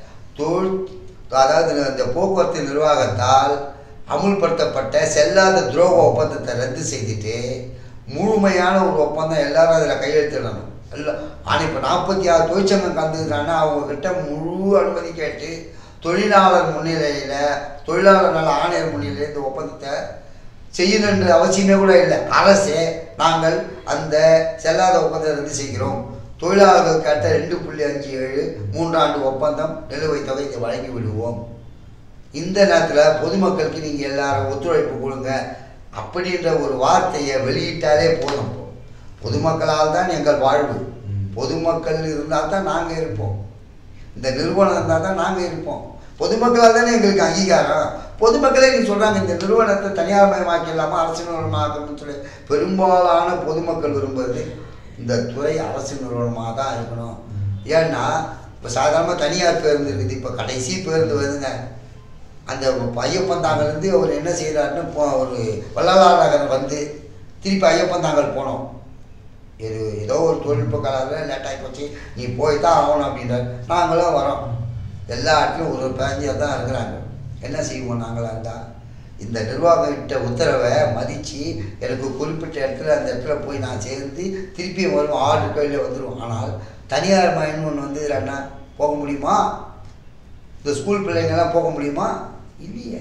Speaker 2: அதாவது இந்த போக்குவரத்து நிர்வாகத்தால் அமுல்படுத்தப்பட்ட செல்லாத துரோக ஒப்பந்தத்தை ரத்து செய்துட்டு முழுமையான ஒரு ஒப்பந்தம் எல்லாரும் அதில் கையெழுத்திடணும். எல்லாம் ஆனால் இப்போ 46 தொழிற்சங்கம் கலந்துக்கிறாங்கன்னா அவங்கக்கிட்ட முழு அனுமதி கேட்டு தொழிலாளர் முன்னிலையில், தொழிலாளர் நல ஆணையர் முன்னிலையில் இந்த ஒப்பந்தத்தை செய்யணுன்ற அவசியமே கூட இல்லை. அரசே நாங்கள் அந்த செல்லாத ஒப்பந்தத்தை ரத்து செய்கிறோம், தொழிலாளர்கள் கேட்ட 2.57 3 ஆண்டு ஒப்பந்தம் நிலுவைத் தொகை இதை வழங்கி விடுவோம். இந்த நேரத்தில் பொதுமக்களுக்கு நீங்கள் எல்லாரும் ஒத்துழைப்பு கொடுங்க அப்படின்ற ஒரு வார்த்தையை வெளியிட்டாலே போதும். பொதுமக்களால் தான் எங்கள் வாழ்வு, பொதுமக்கள் இருந்தால் தான் நாங்கள் இருப்போம், இந்த நிறுவனம் இருந்தால் தான் நாங்கள் இருப்போம். பொதுமக்களால் தானே எங்களுக்கு அங்கீகாரம். பொதுமக்களே நீங்கள் சொல்கிறாங்க இந்த நிறுவனத்தை தனியார் மயமாக்கிடலாமா, அரசு நிறுவனமாக்கணும்னு சொல்லி பெரும்பாலான பொதுமக்கள் விரும்புவது இந்த துறை அரசு நிறுவனமாக தான் இருக்கணும். ஏன்னா இப்போ சாதாரணமாக தனியார் பேருந்து இருக்குது, இப்போ கடைசி பேருந்து வருதுங்க, அந்த ஐயப்பந்தாங்கலேருந்து அவர் என்ன செய்கிறாருன்னு ஒரு வள்ளலார் நகர் வந்து திருப்பி ஐயப்பந்தாங்கல் போனோம். ஏதோ ஒரு தொழில்நுட்ப கலாவில் லேட்டாகி போச்சு, நீ போய் தான் ஆகணும் அப்படின்றார். நாங்களும் வரோம். எல்லா இடத்துலையும் ஒரு பேஞ்சர் தான் இருக்கிறாங்க. என்ன செய்வோம் நாங்களாக இருந்தால்? இந்த நிர்வாகிட்ட உத்தரவை மதித்து எனக்கு குறிப்பிட்ட இடத்துல அந்த இடத்துல போய் நான் சேர்ந்து திருப்பியும் வருவோம், ஆர்டர் கையில் வந்துடுவோம். ஆனால் தனியார் மயன்னு ஒன்று வந்து என்ன போக முடியுமா? இந்த ஸ்கூல் பிள்ளைங்கள்லாம் போக முடியுமா? இல்லையே.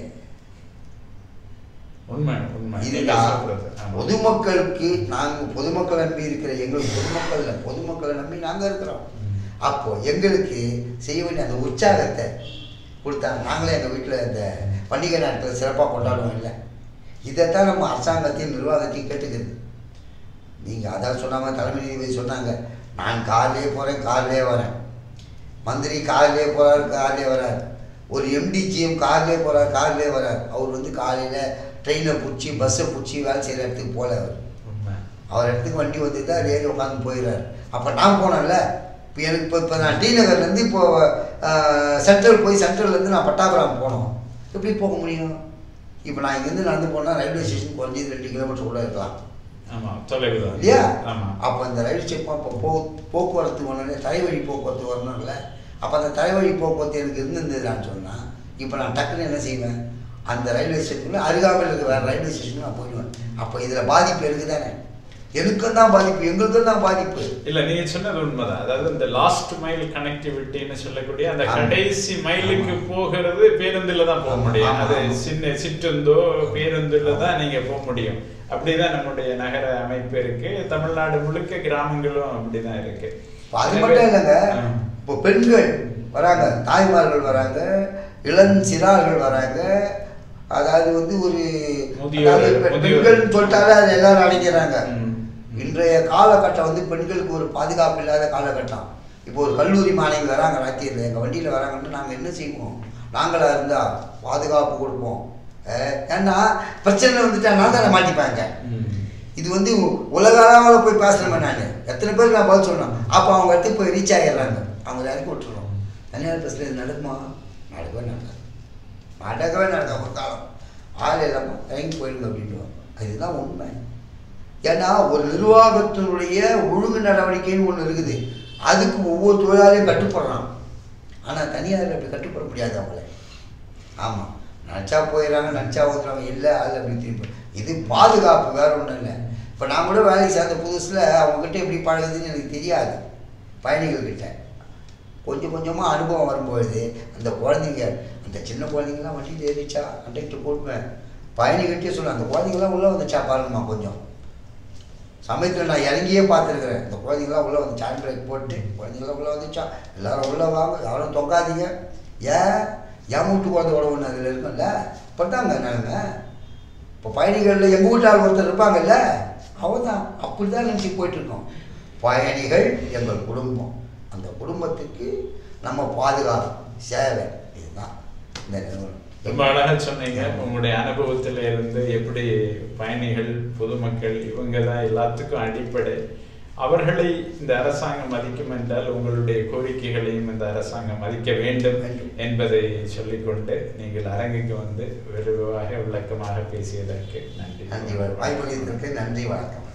Speaker 2: இதுதான் பொதுமக்களுக்கு நாங்கள் பொதுமக்களை நம்பி இருக்கிற எங்களுக்கு பொதுமக்களை நம்பி நாங்கள் இருக்கிறோம். அப்போது எங்களுக்கு செய்ய வேண்டிய அந்த உற்சாகத்தை கொடுத்தாங்க. நாங்களே எங்கள் வீட்டில் இந்த பண்டிகை நாட்களை சிறப்பாக கொண்டாடுவோம். இல்லை, இதைத்தான் நம்ம அரசாங்கத்தையும் நிர்வாகத்தையும் கேட்டுக்கிறது. நீங்கள் அதான் சொன்னாங்க, தலைமை நீதிபதி சொன்னாங்க, நான் கார்லேயே போகிறேன், கார்லேயே வரேன். மந்திரி கார்லேயே போகிறார், கார்லேயே வரார். ஒரு எம்டிஜிஎம் கார்லேயே போகிறார், கார்லேயே வரார். அவர் வந்து காலையில் ட்ரெயினை பிடிச்சி பஸ்ஸை பிடிச்சி வேலை செய்கிற இடத்துக்கு போகல. அவர் இடத்துக்கு வண்டி வந்து தான் ஏறி உட்காந்து போயிடுறார். அப்போ நான் போனேன்ல, இப்போ எனக்கு இப்போ நான் டி நகர்லேருந்து இப்போது சென்ட்ரல் போய் சென்ட்ரல்லேருந்து நான் பட்டாபுரம் போனோம். எப்படி போக முடியும்? இப்போ நான் இங்கேருந்து நடந்து போனால் ரயில்வே ஸ்டேஷன் குறைஞ்சது 2 கிலோமீட்டர் கூட இருக்கலாம். இல்லையா? அப்போ அந்த ரயில் ஸ்டேஷன் அப்போ போக்குவரத்து ஒன்று தரைவழி போக்குவரத்து வரணும்ல. அப்போ அந்த தரைவழி போக்குவரத்து எனக்கு இருந்திருந்ததுன்னு சொன்னால் இப்போ நான் டக்குன்னு என்ன செய்வேன்? அந்த ரயில்வே ஸ்டேஷனில் அருகாமையில் இருக்க வேறு ரயில்வே ஸ்டேஷனுக்கு நான் போயிடுவேன். அப்போ இதில் பாதிப்பு எனக்கு தானே, எனக்கும் தான் பாதிப்பு, எங்களுக்கும் தான் பாதிப்பு.
Speaker 1: இல்லை, நீங்கள் சொன்னது உண்மைதான். அதாவது இந்த லாஸ்ட் மைல் கனெக்டிவிட்டின்னு சொல்லக்கூடிய அந்த கடைசி மைலுக்கு போகிறது பேருந்தில் தான் போக முடியும். அது சிற்றுந்தோ பேருந்தில் தான் நீங்கள் போக முடியும். அப்படிதான் நம்முடைய நகர அமைப்பு இருக்கு. தமிழ்நாடு முழுக்க கிராமங்களும் அப்படிதான் இருக்கு.
Speaker 2: அது மட்டும் இல்லைங்க, இப்போ பெண்கள் வராங்க, தாய்மார்கள் வராங்க, இளஞ்சிறார்கள் வராங்க. அதாவது வந்து ஒரு பெண்கள் தொட்டாலே அதை எல்லாரும் அடைக்கிறாங்க. இன்றைய காலகட்டம் வந்து பெண்களுக்கு ஒரு பாதுகாப்பு இல்லாத காலகட்டம். இப்போ ஒரு கல்லூரி மாணவி வராங்க, ராத்திரியில் எங்கள் வண்டியில் வராங்கன்னு நாங்கள் என்ன செய்வோம்? நாங்களாக இருந்தால் பாதுகாப்பு கொடுப்போம். ஏன்னா பிரச்சனை வந்துட்டா நான் தானே மாட்டிப்பாங்க. இது வந்து உலக அளவில் போய் பேசுகிறேன் நான், எத்தனை பேருக்கு நான் பதில் சொல்லணும். அப்போ அவங்க இடத்துக்கு போய் ரீச் ஆகிடுறாங்க, அவங்க இறக்கி விட்டுறோம். தனியார் பஸ்ஸில் இது நடக்குமா? நடக்கவே நடக்காது. ஒரு காலம் ஆள் இல்லாமல் இறங்கி போயிடுங்க அப்படின்ட்டு. அதுதான் உண்மை. ஏன்னா ஒரு நிர்வாகத்தினுடைய ஒழுங்கு நடவடிக்கைன்னு ஒன்று இருக்குது. அதுக்கு ஒவ்வொரு தொழிலாளியும் கட்டுப்படுறான். ஆனால் தனியார் அப்படி கட்டுப்பட முடியாது அவங்கள. ஆமாம், நினச்சா போயிடறாங்க, நினச்சா ஊற்றுறாங்க, இல்லை அது அப்படி திரும்ப. இது பாதுகாப்பு, வேறு ஒன்றும் இல்லை. இப்போ நான் கூட வேலைக்கு சேர்ந்த புதுசில் அவங்ககிட்ட எப்படி பழகுதுன்னு எனக்கு தெரியாது. பயணிகள்கிட்ட கொஞ்சம் கொஞ்சமாக அனுபவம் வரும்பொழுது அந்த குழந்தைங்க, அந்த சின்ன குழந்தைங்களாம் வண்டியில் ஏறிச்சா கண்டக்டர் போட்டுவேன். பயணிகிட்டே சொல்லுவேன், அந்த குழந்தைங்களாம் உள்ளே வந்துச்சா பாருங்கம்மா கொஞ்சம். சமயத்தில் நான் இறங்கியே பார்த்துருக்குறேன். இந்த குழந்தைங்களாம் உள்ளே வந்து சாண்ட் பிரேக் போட்டு குழந்தைங்களாம் உள்ளே வந்துச்சா, எல்லோரும் உள்ளே வாங்க, யாரும் தொங்காதீங்க. என் வீட்டு குழந்தையோட ஒன்று அதில் இருக்கும்ல. இப்போ தாங்க நாங்கள் இப்போ பயணிகளில் எங்கள் வீட்டால் ஒருத்தர் இருப்பாங்கல்ல, அவன் தான். அப்படி தான் நினச்சி போயிட்டுருக்கோம். பயணிகள் எங்கள் குடும்பம், அந்த குடும்பத்துக்கு நம்ம பாதுகாப்பு சேவை, இதுதான் இந்த நிறுவனம்.
Speaker 1: ரொம்ப அழகாக சொன்னீங்க. உங்களுடைய அனுபவத்தில் இருந்து எப்படி பயணிகள், பொதுமக்கள் இவங்க தான் எல்லாத்துக்கும் அடிப்படை. அவர்களை இந்த அரசாங்கம் மதிக்கும் என்றால் உங்களுடைய கோரிக்கைகளையும் இந்த அரசாங்கம் மதிக்க வேண்டும் என்பதை சொல்லிக்கொண்டு நீங்கள் அரங்குக்கு வந்து விரிவாக விளக்கமாக பேசியதற்கு நன்றி.
Speaker 2: வாய்ப்பு நன்றி, வணக்கம்.